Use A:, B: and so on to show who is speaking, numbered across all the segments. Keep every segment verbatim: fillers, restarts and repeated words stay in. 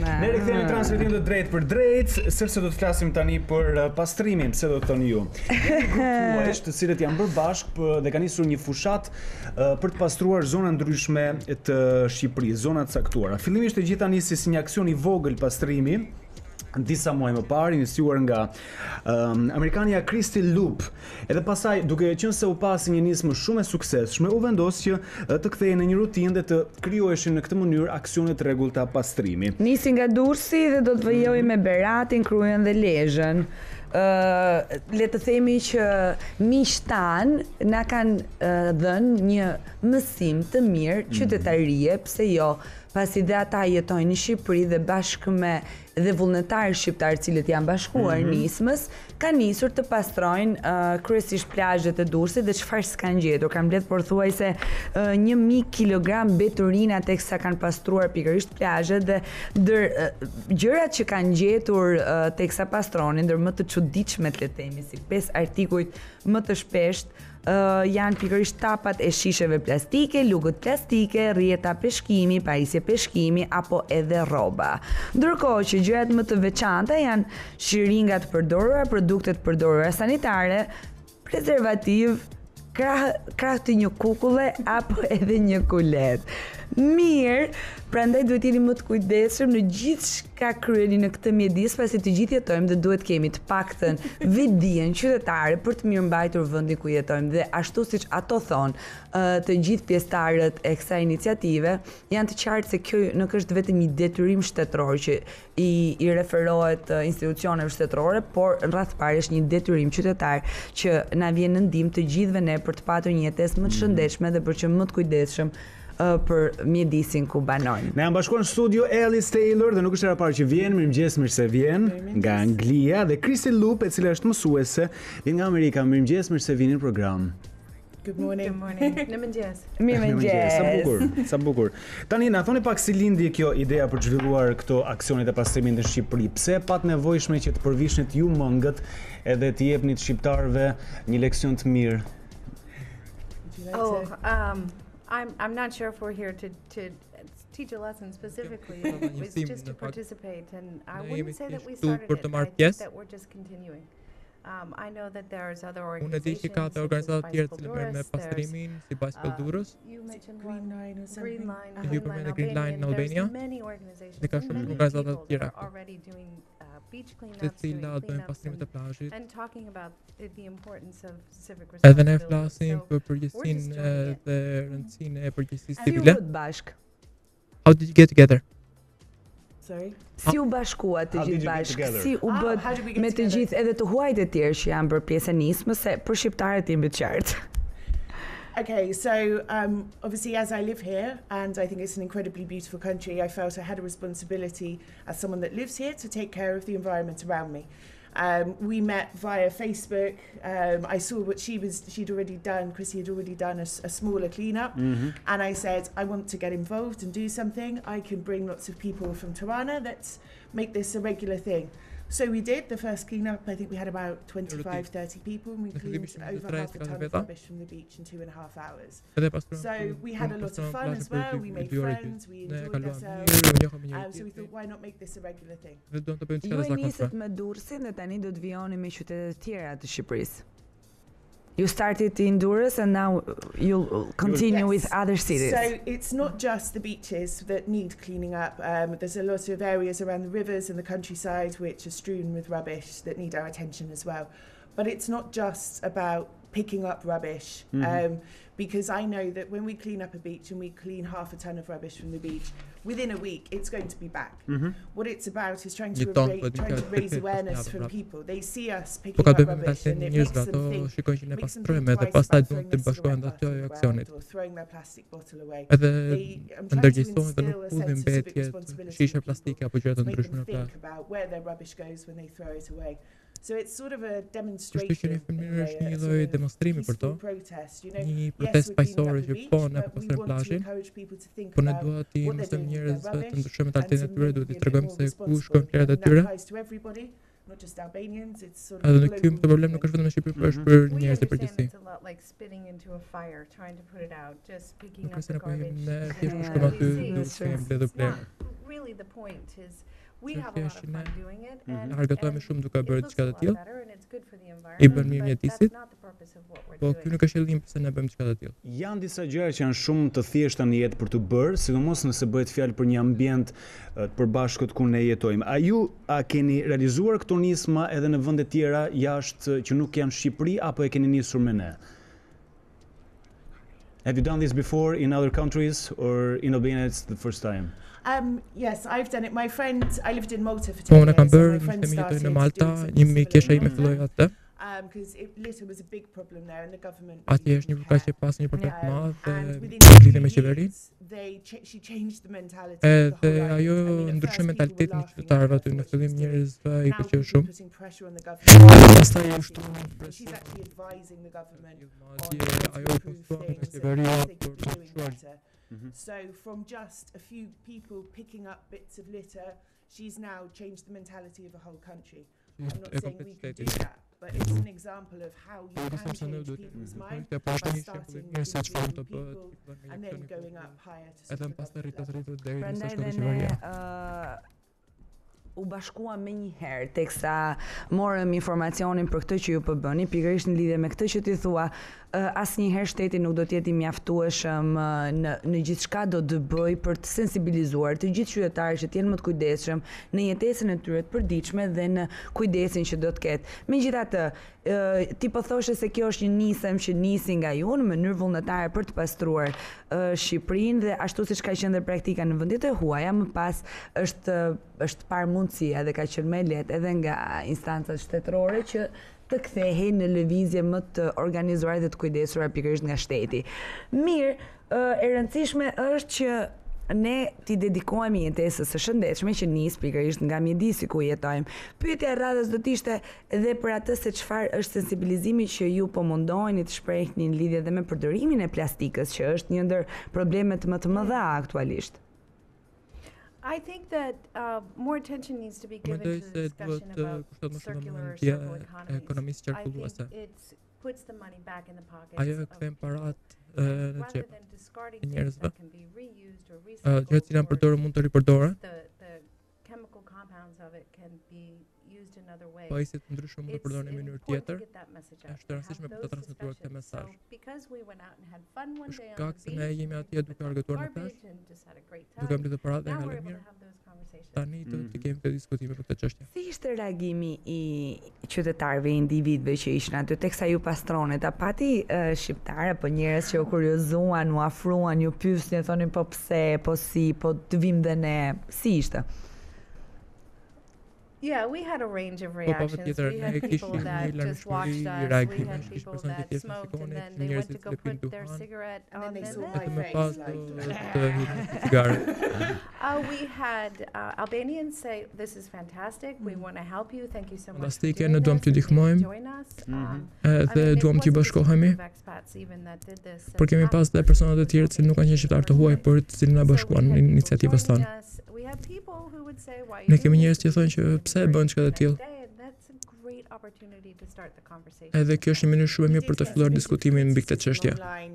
A: Ne rikthehemi transmetimin të drejt për drejt, sërse do të flasim tani për pastrimin, pse do të thoni ju. Grupuesh të cilët janë bërë bashkë dhe kanë nisur një fushat uh, për të pastruar zona ndryshme të Shqipërisë, zona të caktuara. Fillimisht e gjitha nisi si një aksion i vogël pastrimi. Disa muaj më parë, iniciuar nga um, Amerikania Crystal Loop. Edhe pasaj, duke qenë se u pasi një nismë shumë e suksesshme, u vendos që uh, të kthehej në një rutinë dhe të krijoheshin në këtë mënyrë aksione të rregullta pastrimi.
B: Nisi nga Durrësi dhe do të vijojë me Beratin, Krujën dhe Lezhën. Uh, le të themi që miqtë tanë na kanë uh, dhënë një mësim të mirë qytetarie, pse jo, pasi dhe ata jetojnë në Shqipëri dhe bashkë me dhe vullnetarë shqiptarë cilët janë bashkuar mm -hmm. nismës, kanë nisur të pastrojnë uh, kryesisht plazhet e Durrësit dhe çfarë s'kan gjetur. Kanë mbledh pothuajse uh, një mijë kilogram beturina teksa kanë pastruar pikërisht plazhet dhe ndër uh, gjërat që kanë gjetur uh, teksa pastronin, ndër më të çuditshmet le të themi, si pesë artikujt më të shpesht Uh, janë pikërisht tapat e shisheve plastike, lugët plastike, rrjeta peshkimi, pajisje peshkimi apo edhe rroba. Ndërkohë që gjërat më të veçanta janë shiringat përdorura, produktet përdorura sanitare, prezervativ, krah, krah të një kukulle apo edhe një kulet. Mirë, prandaj duhet jeni më të kujdesshëm në gjithë çka kryeni në këtë mjedis, pasi të gjithë jetojmë dhe duhet kemi të paktën vetdijen qytetare për të mirëmbajtur vendin ku jetojmë dhe ashtu siç ato thonë, të gjithë pjesëtarët e kësaj iniciative janë të qartë se kjo nuk është vetëm një detyrim shtetëror që i, i referohet institucioneve shtetërore, por në radhë parë është një detyrim qytetar që na vjen në ndihmë të gjithëve ne për të patur një jetesë më të shëndetshme dhe për që më të kujdesshëm për mjedisin ku banojnë.
A: Ne jam bashkuar në studio Alice Taylor dhe nuk është era parë që vjen, mirëmëngjes, mirë se vjen nga Anglia, dhe Crystal Loop, e cila është mësuese vjen nga Amerika. Mirëmëngjes, mirë se vini në program.
C: Good morning. Good morning. Mirëmëngjes.
B: Mirëmëngjes.
A: Sa bukur, sa bukur. Tani na thoni pak si lindi kjo ideja për të zhvilluar këto aksionet e pastrimit në Shqipëri. Pse pat nevojshme që të përvishnit ju mëngët edhe të jepni të shqiptarëve një leksion të mirë?
C: Oh, um I'm I'm not sure if we're here to to teach a lesson specifically. It's just to participate, and I wouldn't say that we started it. I think that we're just continuing. Um, I know that there's other organizations. Unë di që ka të organizata të tjera që bëjnë me pastrimin, si Bicycle Durrës. You mentioned Green Line or something. Green Line. Ju përmendë Green Line në Albania. Dhe ka shumë organizata të tjera. Të cilat bëjnë pastrimet e plazhit. Edhe ne flasim për përgjegjësinë dhe rëndësinë e përgjegjësisë civile. How did you get together?
B: Sorry? Si u bashkuat të gjithë bashkë, si u bët me të gjithë edhe të huajt e tjerë që janë bërë pjesë e nismës, se për shqiptarët jemi të qartë.
D: Okay, so um, obviously as I live here, and I think it's an incredibly beautiful country, I felt I had a responsibility as someone that lives here to take care of the environment around me. Um, we met via Facebook. Um, I saw what she was, she'd already done, Chrissy had already done a, a smaller cleanup. Mm-hmm. And I said, I want to get involved and do something. I can bring lots of people from Tirana. Let's make this a regular thing. So we did the first cleanup. I think we had about twenty-five, thirty people, and we cleaned over half a ton of rubbish from the beach in two and a half hours. So we had a lot of fun as well. We made friends, we enjoyed ourselves. Um, so we thought, why not make this a regular thing?
B: Ju e nisët me Durrësin dhe tani do të vijoni me qytete të tjera të Shqipërisë. You started in Durrës and now you'll continue yes. with other cities.
D: So it's not just the beaches that need cleaning up. Um, there's a lot of areas around the rivers and the countryside which are strewn with rubbish that need our attention as well. But it's not just about picking up rubbish. Mm-hmm. um, because I know that when we clean up a beach and we clean half a ton of rubbish from the beach, within a week it's going to be back. Mm-hmm. What it's about is trying to, ra- trying to raise awareness from people. They see us picking up rubbish and it makes them think, makes them think twice about throwing this away on the ground or throwing their plastic bottle away. They, I'm trying to instill a sense of civic responsibility in people to make them think about where their rubbish goes when they throw it away. So it's sort of a demonstration, a, a, sort of peaceful protest, you know.
E: Një protest paqësore që po ne pastrojmë plazhin, por ne duhet të mësojmë njerëzve të ndryshojmë mentalitetin e tyre, duhet t'i tregojmë se ku shkojnë plerat e tyre. Edhe në kjo problem nuk është vetëm në Shqipëri, por është për njerëzit e përgjithësi. Nuk është se ne po jemi ne thjesht shkojmë aty duke mbledhur plerat.
C: really the point is we have a lot of fun doing it and
E: argëtohemi shumë duke bërë diçka të tillë.
C: I
E: bën mirë mjedisit. Po ky nuk është qëllimi pse ne bëjmë diçka të tillë.
A: Janë disa gjëra që janë shumë të thjeshta në jetë për të bërë, sidomos nëse bëhet fjalë për një ambient të përbashkët ku ne jetojmë. A ju a keni realizuar këto nisma edhe në vende tjera jashtë që nuk janë Shqipëri apo e keni nisur me ne? Have you done this before in other countries or in Albania it's the first time?
D: Um, yes, I've done it. My friend, I lived in Malta for
E: Po
D: ten
E: unë
D: years.
E: kam bërë,
D: and my friend
E: ishte jetoj
D: started
E: në Malta,
D: doing
E: një
D: some
E: me
D: similar
E: kesha ime
D: thing.
E: filloi atë.
D: Um, because it litter was a big problem there, and the government.
E: Atje
D: really
E: është një
D: didn't
E: përkaqe
D: care.
E: pas një problem të
D: Um,
E: madh
D: and
E: dhe
D: within
E: lidhje me
D: three
E: qeverinë.
D: years, they cha- she changed the mentality of the
E: Edhe
D: whole
E: ajo
D: island. I mean, at
E: ndryshoi
D: first
E: mentalitetin
D: people
E: e
D: were laughing
E: qytetarëve
D: at
E: aty në
D: what she
E: fillim
D: was doing.
E: njerëzve i
D: Now
E: pëlqeu
D: people
E: shumë.
D: putting pressure on the government.
E: Pastaj ajo shtuan
D: And she's actually advising the government on
E: madje
D: how to
E: ajo
D: improve
E: postuan me
D: things and
E: qeveria
D: how they
E: për
D: could
E: të
D: be doing
E: shtuar.
D: better. So from just a few people picking up bits of litter, she's now changed the mentality of a whole country. I'm not
E: E
D: saying we can do
E: kompletit.
D: that, but it's an example of how you can change people's mind
E: Të
D: by
E: është një shembull i
D: starting
E: mirë se
D: with
E: çfarë do
D: people
E: bëhet
D: and then going up higher to
E: edhe
D: sort of
E: pastaj
D: government
E: rritet
D: level.
E: rritet deri sa
B: Prandaj
E: shkon
B: dhe
E: te
B: ne
E: qeveria.
B: ë, u bashkuam me një herë teksa morëm informacionin për këtë që ju po bëni, pikërisht në lidhje me këtë që ti thua, uh, asnjëherë shteti nuk do të jetë i mjaftueshëm uh, në në gjithçka do të bëj për të sensibilizuar të gjithë qytetarët që të jenë më të kujdesshëm në jetesën e tyre të përditshme dhe në kujdesin që do të ketë. Megjithatë, uh, ti po thoshe se kjo është një nisëm që nisi nga ju në mënyrë vullnetare për të pastruar uh, Shqipërinë dhe ashtu siç ka qenë dhe praktika në vendet e huaja, më pas është është parë mundësia dhe ka qenë më lehtë edhe nga instancat shtetërore që të kthehej në lëvizje më të organizuar dhe të kujdesura pikërisht nga shteti. Mirë, e rëndësishme është që ne t'i dedikohemi jetesës së shëndetshme që nis pikërisht nga mjedisi ku jetojmë. Pyetja e radhës do të ishte edhe për atë se çfarë është sensibilizimi që ju po mundoheni të shprehni në lidhje dhe me përdorimin e plastikës, që është një ndër problemet më të mëdha aktualisht.
C: I think that uh, more attention needs to be given
E: Mendoj
C: to
E: se
C: the discussion
E: duhet
C: about
E: kushtohet më shumë
C: circular or
E: vëmendje
C: circle economies.
E: ekonomisë
C: I think
E: qarkulluese.
C: it puts the money back in the pockets
E: Ajo e
C: of
E: kthen
C: people.
E: parat ë, në
C: Rather
E: xhep.
C: than discarding
E: e
C: things
E: njerëzve.
C: that can be reused or
E: Ë,
C: recycled,
E: Gjërat që janë
C: or
E: përdorur mund të ripërdoren,
C: the, the chemical compounds of it can be used another way.
E: pajisjet të ndryshme mund të
C: It's
E: përdoren në mënyrë
C: important to
E: tjetër.
C: get that message out,
E: Është
C: to
E: e
C: have
E: rëndësishme për ta
C: those
E: transmetuar këtë
C: discussions.
E: mesazh.
C: So because we went out and had fun one day on
E: Shkak
C: the
E: se ne
C: beach,
E: jemi
C: and
E: atje
C: we
E: duke
C: picked up
E: argëtuar në
C: garbage
E: plazh,
C: and just had a great
E: duke
C: time.
E: mbledhur paratë dhe
C: Now we're
E: ngalë
C: able
E: mirë.
C: to have those conversations.
E: Tani do të kemi këtë diskutime për këtë çështje.
B: Si ishte reagimi i qytetarëve, individëve që ishin aty, teksa ju pastronet, a pati uh, shqiptar apo njerëz që u kuriozuan, u afruan, ju pyesnin, thonin po pse, po si, po të vim dhe ne, si ishte?
C: Yeah, we had a range of
E: Po
C: reactions.
E: patjetër,
C: We
E: ne
C: had people
E: kishim
C: that
E: një
C: just watched
E: larmishmëri
C: us. We
E: reagime,
C: had
E: kishim
C: people
E: persona që
C: that
E: thjesht
C: smoked and
E: shikonin,
C: then
E: kishim
C: they
E: njerëz
C: went to
E: që
C: go
E: lëpin
C: put their
E: duhan,
C: cigarette
D: And
C: on
D: then they
C: and
D: saw
C: then
D: my
E: vetëm më
D: face,
E: pas
D: like,
E: do të hidhin cigare.
C: Uh, we had uh, Albanians say, "This is fantastic. We want to help you. Thank you so much for
E: Fantastike,
C: doing
E: ne duam
C: this.
E: t'ju
C: and please
E: ndihmojmë."
C: join us." Um,
E: Edhe
C: I mean, it
E: duam t'ju
C: wasn't just a
E: bashkohemi,
C: group of expats even that did this.
E: por kemi pas dhe persona të tjerë që nuk kanë qenë shqiptar të huaj, por të cilin na bashkuan në iniciativën tonë.
C: We had people who would say, "Why
E: Ne
C: you
E: kemi
C: doing
E: njerëz
C: this?
E: që thonë që pse e bën çka të tillë.
C: That's a great opportunity to start the conversation.
E: Edhe kjo është një mënyrë shumë e mirë për të filluar diskutimin mbi këtë çështje.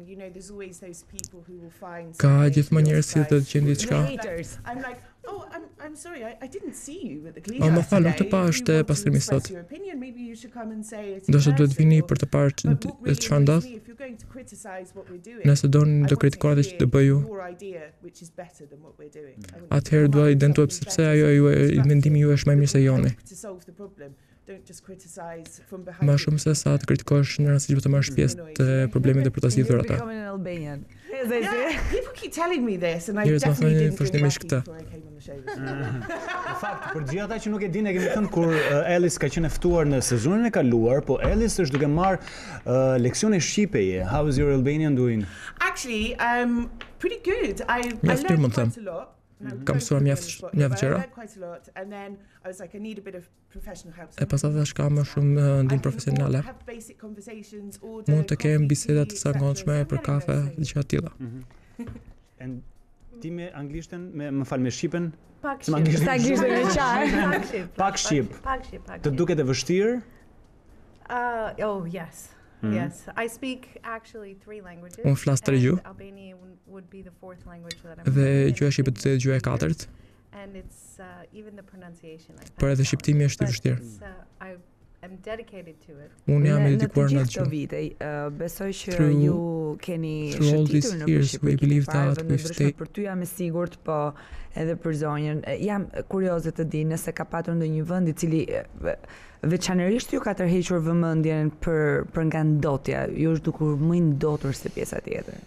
E: Ka gjithmonë njerëz që të gjejnë diçka.
B: Haters.
D: I'm like, oh, I'm, I'm sorry, I, I didn't see you at the
E: Oh,
D: cleanup
E: më fal, nuk të
D: today.
E: pa
D: If
E: është
D: you want to
E: pastrimi
D: express
E: sot.
D: your opinion, maybe you should come and say it
E: Do
D: in
E: të duhet
D: person,
E: vini
D: or-
E: për të parë
D: But what really
E: çfarë
D: annoys
E: ndodh.
D: me, if you're going to criticize what we're doing,
E: Nëse doni
D: I
E: do
D: want to
E: kritikoni atë që të
D: hear
E: bëj ju,
D: your idea, which is better than what we're doing. I want you to
E: atëherë
D: come
E: dua
D: up
E: i
D: with
E: dentuar
D: something
E: pse
D: better,
E: ajo ju
D: something constructive,
E: mendimi ju është më mirë se
D: that will
E: joni.
D: help to solve the problem. Don't just criticize from behind
E: Më
D: the
E: shumë se sa të kritikosh një rasti që të marrësh pjesë të problemit dhe për ta zgjidhur atë.
B: Becoming an Albanian.
D: Yeah, people keep telling me this, and I
E: Njerëz më
D: definitely
E: thonë
D: didn't drink
E: vazhdimisht
D: whiskey
E: këtë.
D: before I came on the show this morning.
A: Në fakt, për gjithë ata që nuk e dinë, e kemi thënë kur uh, Ellis ka qenë e ftuar në sezonin e kaluar, po Ellis është duke marr uh, leksione shqipeje. How is your Albanian doing?
D: Actually, um, pretty good. I, I
E: Mjaft mirë,
D: learned
E: mund të
D: quite
E: them.
D: a lot. and I'm
E: Kam
D: going
E: mësuar
D: to
E: mjaft-
D: be on the spot
E: mjaft
D: here, but I
E: gjëra.
D: learned quite a lot, and then I was like, I need a bit of professional help.
E: E pas ata shka më shumë uh, ndim profesionale.
D: Have basic conversations, order,
E: Mund të kem
D: coffee,
E: biseda
D: tea,
E: të
D: et cetera.
E: zakonshme
D: So I'm
E: për
D: getting
E: kafe,
D: those things.
E: diçka të tilla.
A: And ti me anglishten, me më fal me shqipen,
C: Pak
A: Se ma
C: shqip.
A: ngishtë-
B: Sa gishtë në qarë.
C: Pak shqip.
A: Pak shqip.
C: Pak shqip. Pak
A: të
C: shqip.
A: duket e vështirë?
C: Uh, oh, yes.
A: Mhm.
C: Yes. I speak actually three languages.
E: Unë flas tre
C: and
E: gjuhë.
C: Albanian would- would be the fourth language that I'm
E: Dhe
C: learning, and
E: gjuha
C: it's
E: shqipe
C: been
E: të gjuha e
C: three years.
E: katërt.
C: and it's uh, even the pronunciation I find
E: Por edhe shqiptimi është i vështirë.
C: uh, I am dedicated to it.
E: Unë jam i dedikuar në
B: atë gjë. Vite, uh, besoj që ju keni shëtitur në përshqipëri, për ty jam e sigurt, po edhe për zonjën. Jam kurioze të di nëse ka patur ndonjë vend i cili veçanërisht ju ka tërhequr vëmendjen për për nga ndotja, ju është dukur më i ndotur se pjesa tjetër.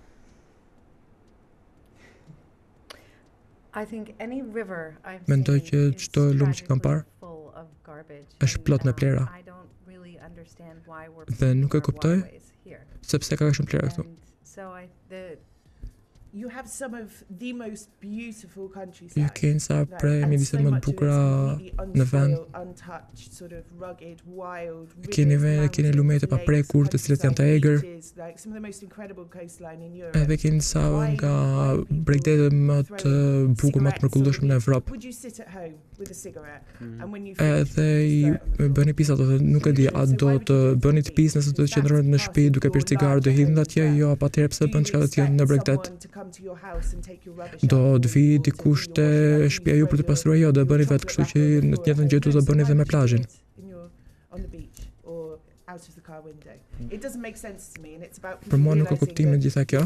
E: Mendoj që çdo lumë që kam parë është plot me plera. Dhe nuk e kuptoj sepse ka shumë plera këtu.
D: You have some of the most beautiful countryside.
E: Ju keni sa prej mjediset më të bukura në vend. Keni vende, keni lume të paprekur, të cilët janë të egër. Edhe keni sa nga bregdetet më të bukur, më të mrekullueshme në Evropë. Edhe i bëni pisa, do të nuk e di, a do të bëni të pisë nëse do të qëndroni në shtëpi duke pirë cigarë, do hidhni atje, jo, patjetër pse bën çka do të jenë në bregdet. Do të vi dikush te shtëpia ju për të pastruar, jo, do e bëni vetë, kështu që në të njëjtën gjë do ta bëni edhe me plazhin. Për mua nuk ka kuptim në gjitha kjo.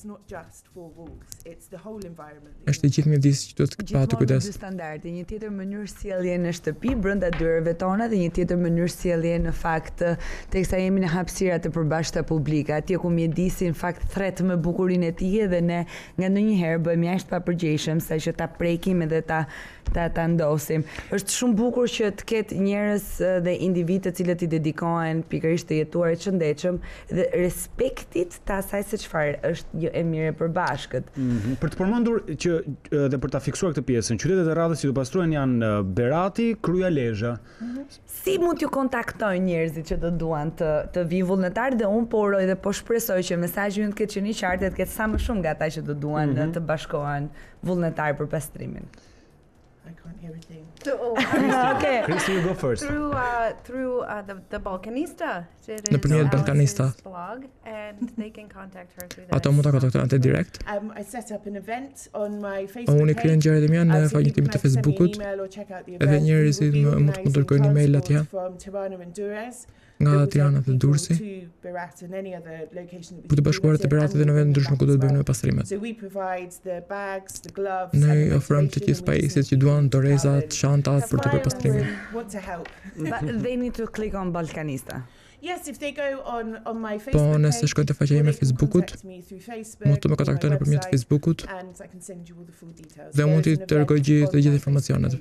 E: Është i gjithë mjedis që duhet të patë kujdes.
B: Gjithmonë dy standarde, një tjetër mënyrë sjellje në shtëpi brenda dyrave tona dhe një tjetër mënyrë sjellje në fakt teksa jemi në hapësira të përbashkëta publike, atje ku mjedisi në fakt thret me bukurinë e tij dhe ne nga ndonjëherë bëhemi jashtë papërgjeshëm sa që ta prekim edhe ta ta ta ndosim. Është shumë bukur që të ketë njerëz dhe individ të cilët i dedikohen pikërisht të jetuarit shëndetshëm dhe respektit të asaj se çfarë është jo e mirë përbashkët.
A: Mm-hmm. Për të përmendur që dhe për ta fiksuar këtë pjesën, qytetet e radhës që do pastruhen janë Berati, Kryalezhja.
B: Mm-hmm. Si mund t'ju kontaktojnë njerëzit që të duan të të vinë vullnetar dhe unë po uroj dhe po shpresoj që mesazhi ynë të ketë qenë i qartë, të ketë sa më shumë nga ata që të duan mm-hmm. të bashkohen vullnetar për pastrimin.
D: I can't hear a thing.
C: Oh,
B: okay.
A: Christy, you go first.
C: Through uh, through uh, the the Balkanista.
E: Nëpërmjet Balkanista.
C: Blog, and they can contact her through that.
E: Ato mund ta kontaktojnë atë direkt.
D: Um, I set up an event on my Facebook.
E: Unë krijem ngjarjet e mia në faqen time të Facebookut. Edhe njerëzit mund të më dërgojnë email atje. Nga Tirana dhe Durrësi. Për të bashkuar të Berati dhe në vende ndryshme ku do të bëjmë pastrimet. Ne ofrojmë të gjithë pajisjet që duan dorezat, shantat për të bërë pastrimin.
B: They need to click on Balkanista.
D: Yes, if they go on on my
E: Facebook. Po nëse shkojnë te faqja ime Facebookut, mund të më kontaktojnë nëpërmjet Facebookut. Dhe mund t'i dërgoj gjithë të gjithë informacionet.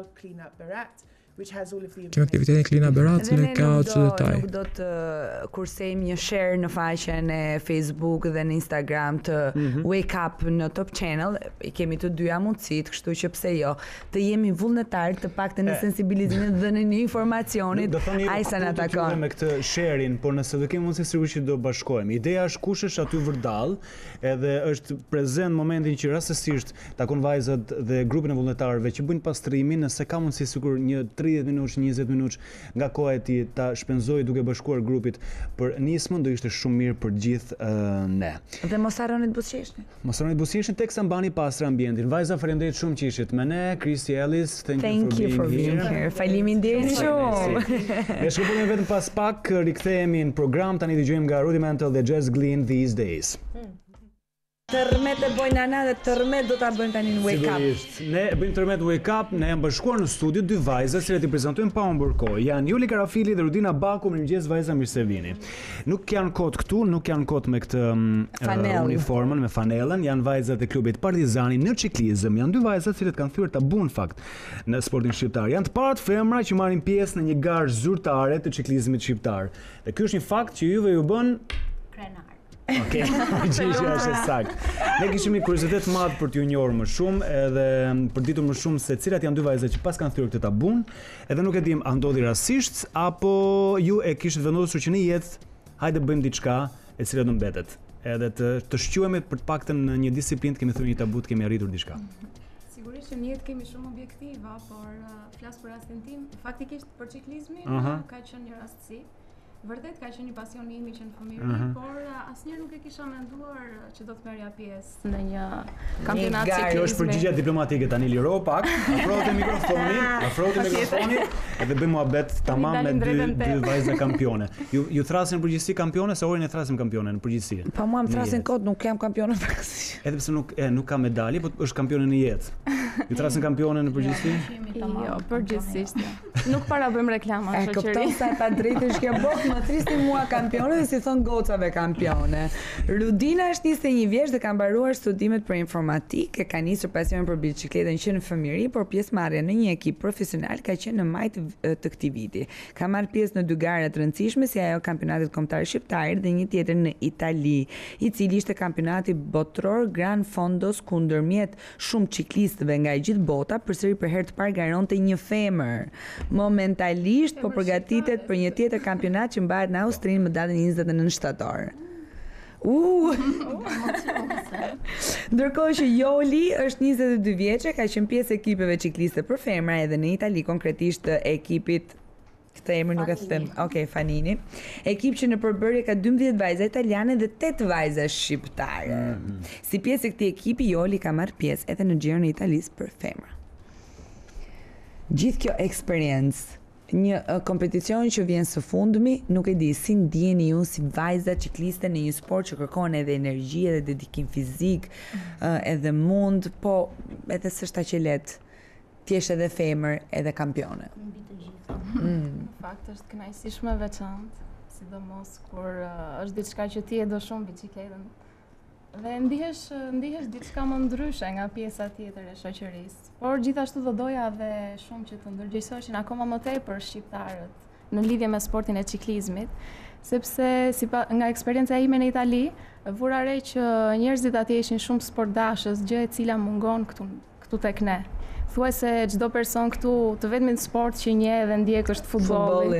E: Kemi aktivitetin Klina Berat dhe ka çdo detaj.
B: Nuk do të kursejmë një share në faqen e Facebook dhe në Instagram të mm-hmm. Wake Up në Top Channel. I kemi të dyja mundësit, kështu që pse jo, të jemi vullnetar të paktën në sensibilizimin dhe në një informacionit ai sa na takon.
A: Me këtë share-in, por nëse do kemi mundësi sigurisht që do bashkohemi. Ideja është kush është aty vërdall, edhe është prezent momentin që rastësisht takon vajzat dhe grupin e vullnetarëve që bëjnë pastrimin, nëse ka mundësi sigur një tridhjetë minutë, njëzet minutë nga koha e tij ta shpenzoj duke bashkuar grupit për nismën, do ishte shumë mirë për gjithë uh, ne.
B: Dhe mos harroni të buzëqeshni.
A: Mos harroni të buzëqeshni teksa mbani pastër ambientin. Vajza, faleminderit shumë që ishit me ne. Christy Ellis, thank,
B: thank you for being, for being here. Faleminderit shumë.
A: Ne shkëputemi vetëm pas pak, rikthehemi në program, tani dëgjojmë nga Rudimental dhe Jazz Glynn These Days. Hmm.
B: Tërmet e bojnë ana dhe tërmet do ta bëjmë tani në Wake Up.
A: Sigurisht. Ne bëjmë tërmet Wake Up, ne jam bashkuar në studio dy vajza që i prezantojmë pa humbur kohë. Janë Juli Karafili dhe Rudina Baku, mirëmëngjes vajza, mirë se vini. Nuk janë kot këtu, nuk janë kot me këtë uh, uniformën, me fanellën, janë vajzat e klubit Partizani në ciklizëm. Janë dy vajza që kanë thyer tabu në fakt në sportin shqiptar. Janë të parat femra që marrin pjesë në një garë zyrtare të ciklizmit shqiptar. Dhe ky është një fakt që juve ju bën
C: krenar.
A: Okej, gjithë është sakt. Ne kishim një kuriozitet madh për t'ju njohur më shumë edhe për ditur më shumë se cilat janë dy vajzat që pas kanë thyer këtë tabun, edhe nuk e dim a ndodhi rastisht apo ju e kishit vendosur që në jetë hajde bëjmë diçka e cila do mbetet. Edhe të të shquhemi për të paktën në një disiplinë, kemi thënë një tabu, të kemi arritur diçka.
F: Sigurisht që në jetë kemi shumë objektiva, por uh, flas për rastin tim, faktikisht për ciklizmin uh -huh. ka qenë një rastësi. Vërtet ka qenë një pasion imi që në fëmijëri, por asnjëherë nuk e kisha menduar që do të merrja pjesë në një kampionat ciklizmi.
A: Kjo është përgjigjja diplomatike tani liro pak. Afrote mikrofonin, afrote mikrofonin edhe bëjmë muhabet tamam me dy dy vajza kampione. Ju ju thrasin në përgjithësi kampione, se Orin e thrasim kampione në përgjithësi.
B: Po mua më thrasin kot, nuk jam kampione praktikisht.
A: Edhe pse nuk e nuk ka medalje, po është kampione në jetë. Ju thrasin kampione në përgjithësi?
F: Jo, përgjithsisht. Nuk para bëjmë reklama
B: shoqëri. E kupton sa ta drejtë është kjo botë, më thrisin mua kampione dhe si thon gocave kampione. Rudina është njëzet e një vjeç dhe ka mbaruar studimet për informatikë, ka nisur pasionin për biçikletën që në fëmijëri, por pjesëmarrja në një ekip profesional ka qenë në maj të këtij viti. Ka marrë pjesë në dy gara të rëndësishme si ajo kampionatit kombëtar shqiptar dhe një tjetër në Itali, i cili ishte kampionati botror Gran Fondos ku ndërmjet shumë ciklistëve nga e gjithë bota përsëri për herë të parë garonte një femër. Momentalisht po përgatitet për një tjetër kampionat që mbahet në Austri më datën njëzet e nëntë shtator. Uh. Ndërkohë që Joli është njëzet e dy vjeçe, ka qenë pjesë e ekipeve cikliste për femra edhe në Itali, konkretisht ekipit këtë emër nuk e them. Okej, Fanini. Ekip që në përbërje ka dymbëdhjetë vajza italiane dhe tetë vajza shqiptare. Mm-hmm. Si pjesë e këtij ekipi, Joli ka marrë pjesë edhe në Giron e Italisë për femra. Gjithë kjo eksperiencë, një uh, kompeticion që vjen së fundmi, nuk e di si ndjeni ju si vajza cikliste në një sport që kërkon edhe energji edhe dedikim fizik, uh, edhe mund, po edhe s'është aq e lehtë. Ti je edhe femër, edhe kampione.
F: Mbi të gjitha. Mm. Fakt është kënaqësi shumë e veçantë, sidomos kur uh, është diçka që ti e do shumë biçikletën. Dhe ndihesh ndihesh diçka më ndryshe nga pjesa tjetër e shoqërisë. Por gjithashtu do doja dhe shumë që të ndërgjegjësoheshin akoma më tepër shqiptarët në lidhje me sportin e ciklizmit, sepse si pa, nga eksperienca ime në Itali, vura re që njerëzit atje ishin shumë sportdashës, gjë e cila mungon këtu këtu tek ne. Thuaj se çdo person këtu të vetmin sport që njeh dhe ndjek është futbolli.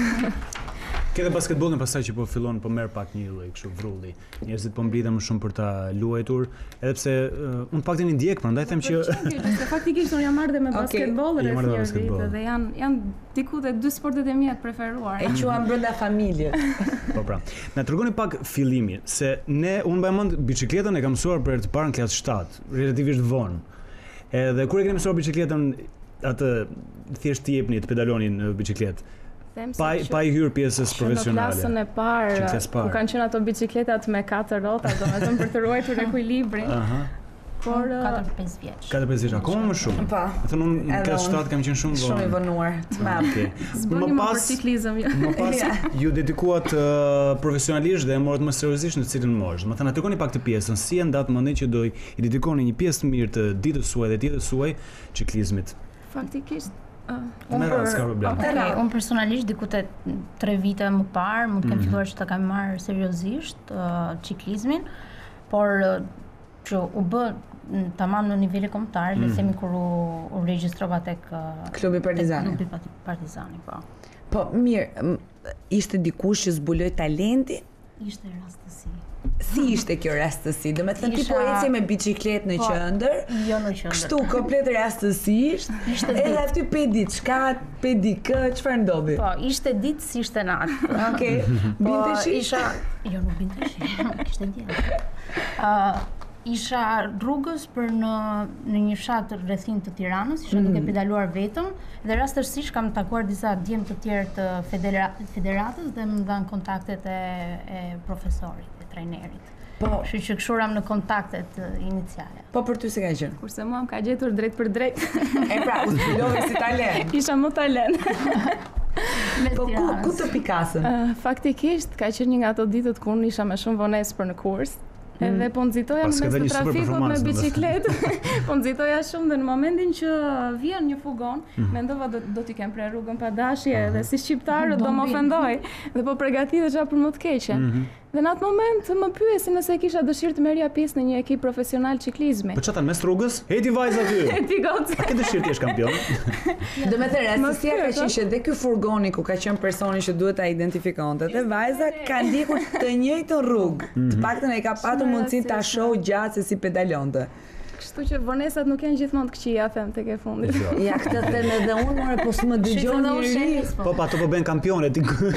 A: Ke dhe basketbollin pastaj që po fillon po merr pak një lloj kështu vrulli. Njerëzit po mblidhen më shumë për ta luajtur, edhe pse uh, unë paktën i ndjek, prandaj them që
F: se faktikisht unë jam marrë dhe me basketboll rreth një vit dhe janë janë diku te dy sportet e mia të preferuara.
B: E quajmë brenda familjes.
A: Po pra. Na tregoni pak fillimin, se ne unë mbaj mend biçikletën e kam mësuar për të parë në klasë shtatë, relativisht vonë. Edhe kur e keni mësuar biçikletën, atë thjesht t'i jepni të pedaloni në biçikletë. Pa pa i hyrë pjesës profesionale.
F: Në klasën e parë, ku kanë qenë ato biçikletat me katër rrota, domethënë për të ruajtur ekuilibrin. Aha. Por katër pesë vjeç.
A: katër pesë vjeç, akoma më shumë.
B: Po.
A: Thonë unë në klasë shtatë kam qenë shumë vonë.
B: Shumë i vonuar, të madh.
A: Okej.
F: Më pas ciklizëm.
A: Më pas ju dedikuat uh, profesionalisht dhe e morët më seriozisht në cilën moshë. Domethënë na tregoni pak të pjesën, si e ndat mendin që do i dedikoni një pjesë të mirë të ditës suaj dhe ditës suaj ciklizmit.
F: Faktikisht
G: Uh, unë për, okay, un personalisht diku te tre vite më parë mund të kem mm. filluar që ta kam marrë seriozisht uh, ciklizmin, por uh, që u bë tamam në nivele kombëtar, mm. le të themi kur u, u regjistrova tek uh,
B: klubi Partizani.
G: Klubi Partizani, po.
B: Po mirë, ishte dikush që zbuloi talentin?
G: Ishte rastësi.
B: Si ishte kjo rastësi? Do me thënë ti po eci me biçikletë në po, qendër?
G: Jo në qendër.
B: Kështu komplet rastësisht? Ishte ditë. Edhe aty pe diçka, pe dikë, çfarë ndodhi?
G: Po, ishte ditë si ishte natë.
B: Okej. Okay. Binte shi?
G: Isha, jo nuk binte shi, kishte diell. Uh, isha rrugës për në në një fshat rrethin të Tiranës, isha mm. duke pedaluar vetëm dhe rastësisht kam takuar disa djemë të tjerë të federa, federatës dhe më dhanë kontaktet e, e profesorit, e trajnerit. Po, kështu që kshuram në kontaktet iniciale.
B: Po për ty se ka qenë?
F: Kurse mua më ka gjetur drejt për drejt.
B: E pra, u zbulove si talent.
F: Isha më talent.
B: Po ku, ku të pikasën?
F: Uh, faktikisht ka qenë një nga ato ditët ku unë isha me shumë vonesë për në kurs. Edhe po nxitoja mes të trafikut me biçikletë. Po nxitoja shumë dhe në momentin që vjen një fugon, mm. mendova do, do t'i kem pre rrugën pa dashje uh -huh. dhe si shqiptarët do më ofendoj. Dhe po përgatitesha për më të keqen. Mm -hmm. Dhe në atë moment më pyesin nëse kisha dëshirë të merrja pjesë në një ekip profesional ciklizmi.
A: Po çata mes rrugës? Heti vajza aty.
F: Heti gocë.
A: A ke dëshirë ti jesh kampion?
B: Do të thënë rastësia ka qenë që dhe ky furgoni ku ka qenë personi që duhet ta identifikonte dhe vajza ka ndjekur të njëjtën rrugë. Të paktën ai ka patur mundësinë ta shohë gjatë se si pedalonte.
F: Kështu që vonesat nuk janë gjithmonë të këqija, them tek e fundit.
B: Ja, këtë them edhe unë, more po s'më dëgjon njëri.
A: Po pa ato po bën kampionet.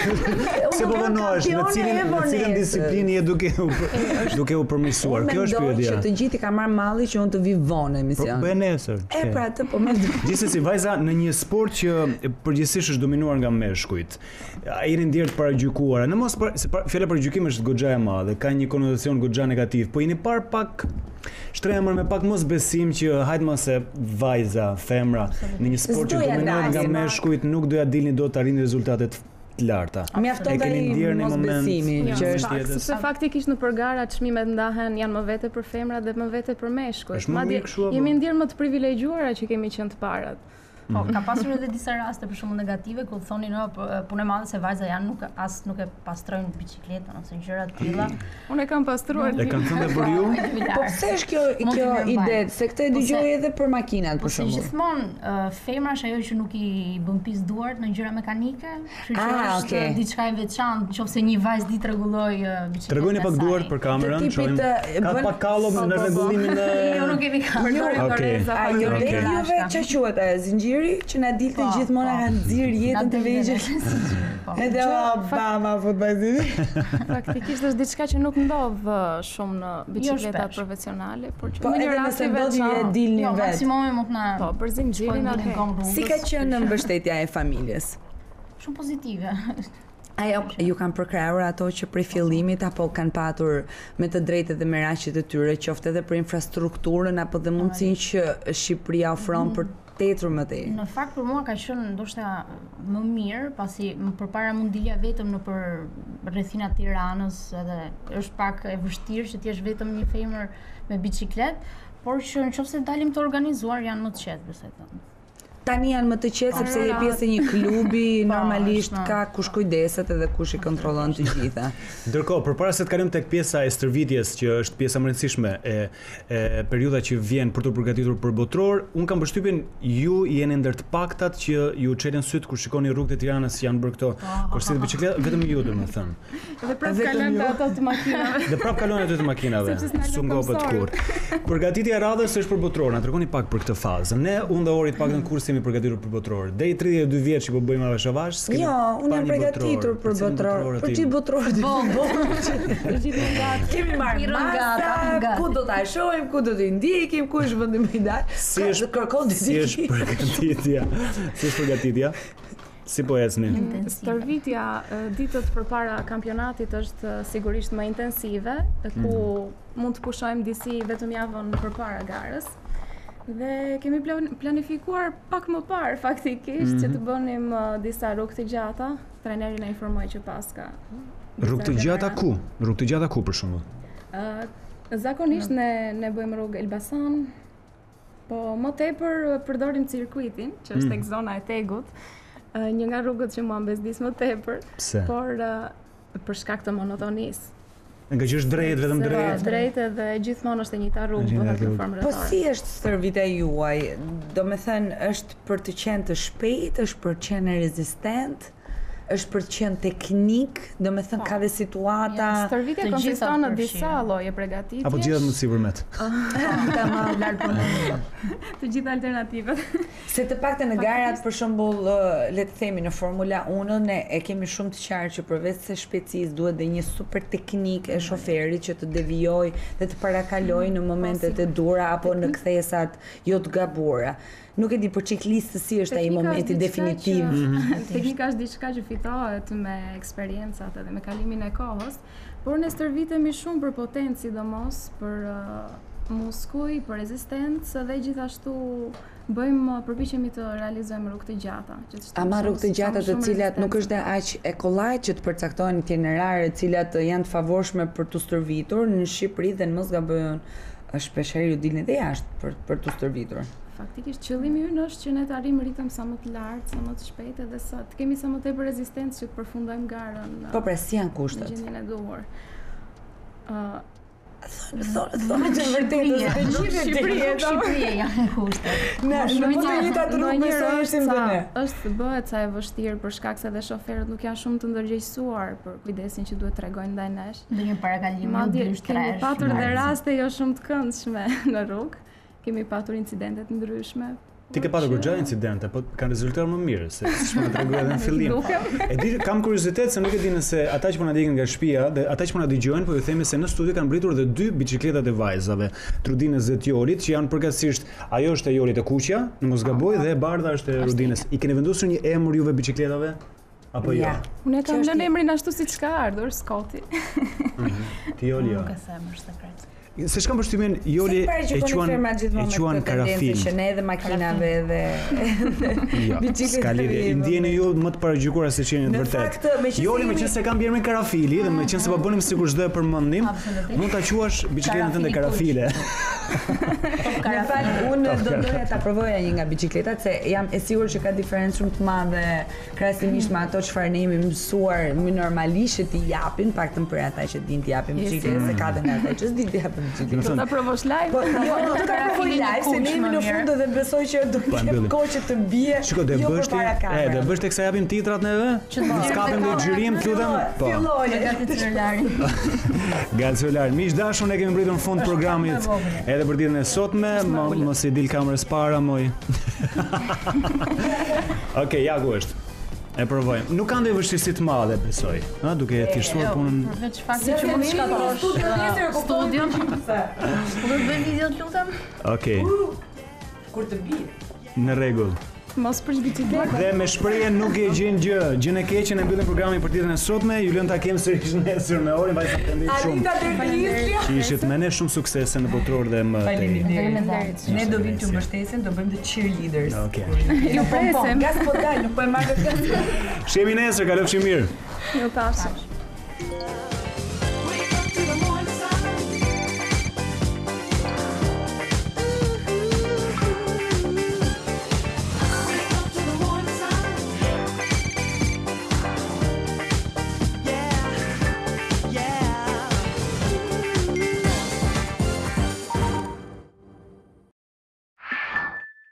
A: Se po vonohesh në cilin në cilin disiplinë je duke u duke u përmirësuar. Kjo është pyetja.
B: Që të gjithë i ka marrë malli që unë të vi vonë në emision.
A: Po bën nesër.
B: E pra atë po më.
A: Gjithsesi vajza në një sport që përgjithsisht është dominuar nga meshkujt. Ai jeni ndjerë të paragjykuara. Në mos se fjala për gjykim është goxha e madhe, ka një konotacion goxha negativ, po jeni par pak shtremër me pak mos besim që hajt mos e vajza, femra në një sport që dominuar nga meshkujt nuk doja dilni dot të arrini rezultate të larta.
B: Mjafton tani mos besimi që është
F: sepse faktikisht në përgara çmimet ndahen janë më vete për femra dhe më vete për meshkujt. Madje jemi ndjer më të privilegjuara që kemi qenë të parat.
G: Po, ka pasur edhe disa raste për shembull negative ku thonin no punë e madhe se vajza janë nuk as nuk e pastrojnë biçikletën ose gjëra të tilla.
F: Unë e kam pastruar.
A: E kanë thënë për ju?
B: Po pse është kjo kjo ide? Se këtë e dëgjoj edhe për makinat për shembull.
G: Po gjithmonë femra është ajo që nuk i bën pis duart në gjëra mekanike, kështu që është diçka e veçantë, nëse një vajzë di të rregulloj biçikletën.
A: Tregoni pak duart për kamerën, shohim. Ka pak kallom në rregullimin e
G: Jo, nuk kemi kamerë.
B: Ajo juve ç'a quhet ajo zinxhiri që na dilte gjithmonë nga nxirr jetën të vegjël. Edhe bama futbolli.
F: Faktikisht është diçka që nuk ndodh shumë në biçikletat profesionale, por që
B: në një rast të veçantë dilni vetë.
G: Maksimumi mund na
F: Po, për zinxhirin atë.
B: Si ka qenë mbështetja e familjes?
G: Shumë pozitive.
B: Ajo ju kanë përkrahur ato që prej fillimit apo kanë patur me të drejtë dhe merakjet e tyre, qoftë edhe për infrastrukturën apo dhe mundësinë që Shqipëria ofron për tetur më tej.
G: Në fakt për mua ka qenë ndoshta më mirë, pasi përpara mund dilja vetëm në për rrethina të Tiranës, edhe është pak e vështirë që të jesh vetëm një femër me biçikletë, por që nëse dalim të organizuar janë më të qetë, besoj thënë.
B: Tani janë më të qetë sepse je pjesë e një klubi, normalisht ka kush kujdeset edhe kush i kontrollon të gjitha.
A: Ndërkohë, përpara se të kalojmë tek pjesa e stërvitjes, që është pjesa më e rëndësishme e, e periudha që vjen për të përgatitur për botror, un kam përshtypjen ju jeni ndër të paktat që ju çelën syt kur shikoni rrugët e Tiranës janë bërë këto kurse të biçikletë, vetëm ju domethënë.
F: Dhe prap kalojnë ato të makinave.
A: Dhe prap kalojnë ato të makinave. Su ngopet kurrë. Përgatitja e radhës është për botror, na tregoni pak për këtë fazë. Ne unë dhe Ori të paktën kurse jemi përgatitur për botror. Deri tridhjetë e dy vjeç që po bëjmë avash avash, s'kemi.
B: Jo, unë jam përgatitur për botror, për gjithë botrorët. Po, po. Për gjithë gat. Kemi marrë masa, ku do ta shohim, ku do të ndjekim, ku është vendi më i dal.
A: Si është kërkon diçka. Si është përgatitja? Si është përgatitja? Si po ecni?
F: Stërvitja ditët përpara kampionatit është sigurisht më intensive, ku mund të pushojmë disi vetëm javën përpara garës. Dhe kemi planifikuar pak më parë faktikisht që të bënim disa rrugë të gjata. Trajneri na informoi që paska.
A: Rrugë të gjata ku? Rrugë të gjata ku për shembull?
F: Zakonisht ne ne bëjmë rrugë Elbasan, po më tepër përdorim cirkuitin, që është tek zona e Tegut. Një nga rrugët që mua mbesdis më tepër, por për shkak të monotonisë.
A: Nga që është drejt, vetëm drejt.
F: Drejt edhe gjithmonë është e njëjta rrugë, bëhet në formë rrotare.
B: Po si është stërvitja juaj? Do me thënë, është për të qenë të shpejt, është për të qenë rezistent, është për të qenë teknik, do me thënë ka dhe situata.
F: Stërvitja konsiston në disa lloje përgatitjesh.
A: Apo gjithë më sipërmet.
B: Ka më lart për mua.
F: Të gjitha alternativat.
B: Se të paktën në garat për shembull, le të themi në Formula unë ne e kemi shumë të qartë që përveç se shpejtësisë duhet dhe një super teknik e shoferit që të devijojë dhe të parakalojë në momentet e dura apo në kthesat jo të gabuara. Nuk e di për ciklistët si është ai momenti definitiv.
F: Teknika është diçka që fitohet me eksperiencat edhe me kalimin e kohës, por ne stërvitemi shumë për potencë, sidomos për muskuj, për rezistencë dhe gjithashtu bëjmë përpiqemi të realizojmë rrugë të gjata.
B: Ama rrugë të gjata të cilat nuk është dhe aq e kollajt që të përcaktojnë itinerare të cilat janë të favorshme për të stërvitur në Shqipëri dhe në mos gabojnë shpeshherë ju dilni dhe jashtë për për të stërvitur.
F: Faktikisht qëllimi ynë është që ne të arrijmë ritëm sa më të lartë, sa më të shpejtë dhe sa të kemi sa më tepër rezistencë që të përfundojmë garën.
B: Po pra si janë kushtet?
F: Në gjendjen e duhur.
B: Thonë, thonë që vërtetë të gjithë
G: Shqipëria janë kushtet.
B: Në mund të jetë atë rrugë me sa është ne.
F: Është bëhet sa e vështirë për shkak se edhe shoferët nuk janë shumë të ndërgjegjësuar për kujdesin që duhet tregojnë ndaj nesh.
G: Ndonjë parakalim
F: nuk është trash. Kemi patur dhe raste jo shumë të këndshme në rrugë. kemi patur incidente të ndryshme.
A: Ti ke patur goxha incidente, po kanë rezultuar më mirë se siç më treguar edhe në fillim. E di, kam kuriozitet se nuk e di nëse ata që po na ndjekin nga shtëpia dhe ata që po na dëgjojnë, po ju themi se në studio kanë mbritur edhe dy biçikletat e vajzave, Trudinës dhe të Jolit, që janë përgjithsisht, ajo është e Jolit e kuqja, në mos gaboj, dhe e bardha është e Rudinës. I keni vendosur një emër juve biçikletave? Apo jo?
F: Unë kam lënë emrin ashtu siç ka ardhur, Skoti.
A: Ti Joli jo.
G: Nuk e them, është sekret.
A: Se shkam përshtypjen Joli e quan e quan karafil.
B: Që ne edhe makinave dhe
A: Ska lidhje. I ndjeni ju më të paragjykuara se që jeni të vërtet. Joli me qenë se kam bjerë me karafili dhe me qenë se po bënim sikur çdo e përmendim, mund ta quash biçikletën tënde karafile.
B: Në fal, unë do doja ta provoja një nga biçikletat se jam e sigurt që ka diferencë shumë të madhe krahasimisht me ato çfarë ne jemi mësuar më normalisht që t'i japin, paktën për ata që din t'i japin biçikletën, se ka dhe nga ata që s'din t'i japin.
F: Do ta provosh live?
B: Po, jo, nuk ka provoj live, se ne jemi në fund dhe besoj që do të kem kohë që të bie.
A: Shiko, do bësh ti, e, do bësh tek sa japim titrat neve? Të skapim dhe xhirim, të lutem. Po.
G: Filloj gati celularin.
A: Gati celularin. Miq dashur, ne kemi mbritur në fund programit edhe për ditën e sotme, mos i dil kamerës para, moj. Okej, ja ku është. E provojmë. Nuk ka ndonjë vështirësi të madhe, besoj. Ha, duke e thjeshtuar punën.
G: Përveç faktit që mund të shkatosh studion. Po do të bëj video të lutem?
A: Okej.
B: Kur të bie.
A: Në rregull.
F: Mos për biçikletë.
A: Dhe me shprehjen nuk e gjen gjë. Gjën e keqe ne mbyllim programin për ditën e sotme. Ju lëm ta kem sërish nesër në orën, vajza të ndih shumë. Që ishit me ne shumë suksese në botror dhe më tej.
B: Faleminderit. Ne do vim t'ju mbështesim, do bëjmë të cheerleaders.
A: Okej.
F: Ju presim.
B: Gas po dal, nuk po e marrë gas.
A: Shemi nesër, kalofshi mirë.
F: Ju pafshim.